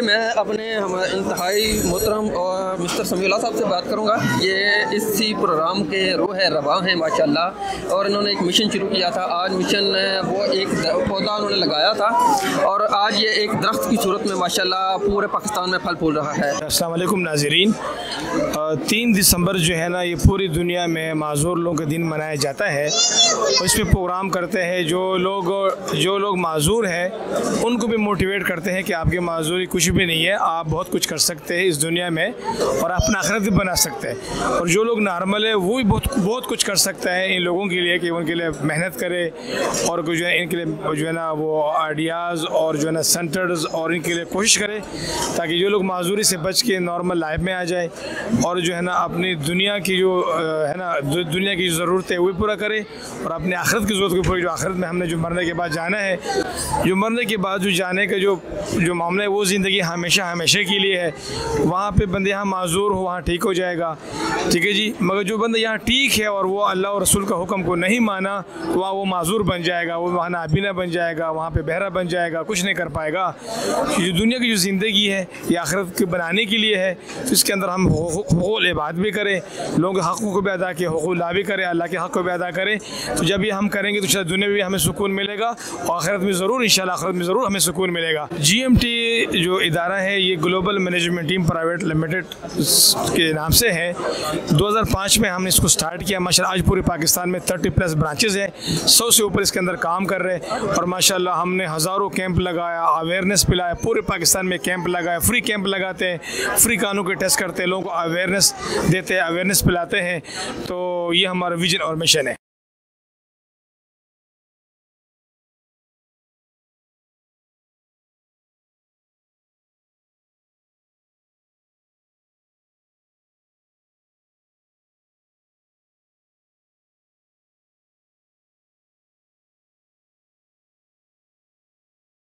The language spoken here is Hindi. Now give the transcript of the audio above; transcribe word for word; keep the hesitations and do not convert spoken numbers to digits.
मैं अपने हम इंतहाई मोहतरम और मिस्टर समीउल्लाह साहब से बात करूँगा। ये इसी प्रोग्राम के रूह है रवा हैं माशाल्लाह, और इन्होंने एक मिशन शुरू किया था। आज मिशन वो एक पौधा उन्होंने लगाया था और आज ये एक दरख्त की सूरत में माशाल्लाह पूरे पाकिस्तान में फल फूल रहा है। अस्सलाम वालेकुम नाज़रीन, तीन दिसंबर जो है ना ये पूरी दुनिया में माजूर लोगों का दिन मनाया जाता है। इस पर प्रोग्राम करते हैं जो लोग जो लोग माजूर हैं उनको भी मोटिवेट करते हैं कि आपकी माजूरी कुछ भी नहीं है, आप बहुत कुछ कर सकते हैं इस दुनिया में और अपना आखिरत भी बना सकते हैं। और जो लोग नॉर्मल है वो भी बहुत बहुत कुछ कर सकता है इन लोगों के लिए कि उनके लिए मेहनत करे और जो है इनके लिए जो है ना वो आइडियाज़ और जो है ना सेंटर्स और इनके लिए कोशिश करे ताकि जो लोग माजूरी से बच के नॉर्मल लाइफ में आ जाए और जो है ना अपनी दुनिया की जो है ना दुनिया की ज़रूरत है वो भी पूरा करे और अपने आखिरत की ज़रूरत को पूरी, जो आखिरत में हमने जो मरने के बाद जाना है, जो मरने के बाद जो जाने का जो जो मामला है वो ज़िंदगी हमेशा हमेशा के लिए है। वहाँ पे बंदे यहाँ माजूर हो वहाँ ठीक हो जाएगा, ठीक है जी। मगर जो बंदा यहाँ ठीक है और वो अल्लाह और रसूल का हुक्म को नहीं माना तो वहाँ वो माजूर बन जाएगा, वो वहाँ नाबीना बन जाएगा, वहाँ पे बहरा बन जाएगा, कुछ नहीं कर पाएगा। जो दुनिया की जो ज़िंदगी है ये आखिरत के बनाने के लिए है, तो इसके अंदर हम हुकूक़ इबाद भी करें, लोगों के हक़ों को भी अदा किए, हुकूक़ ला भी करें, अल्लाह के हक़ को भी अदा करें। तो जब ये हम करेंगे तो शायद दुनिया में भी हमें सुकून मिलेगा और आखिरत में ज़रूर इंशाल्लाह आखिरत में ज़रूर हमें सुकून मिलेगा। जी एम टी जो इदारा है ये global management team private limited के नाम से है। दो हज़ार पाँच में हमने इसको स्टार्ट किया। माशाल्लाह आज पूरे पाकिस्तान में तीस प्लस ब्रांचेस हैं, सौ से ऊपर इसके अंदर काम कर रहे हैं और माशाल्लाह हमने हज़ारों कैंप लगाया, अवेयरनेस पिलाया, पूरे पाकिस्तान में कैंप लगाया, फ्री कैंप लगाते हैं, फ्री कानून के टेस्ट करते हैं, लोगों को अवेयरनेस देते हैं, अवेयरनेस पिलाते हैं। तो ये हमारा विजन और मिशन है।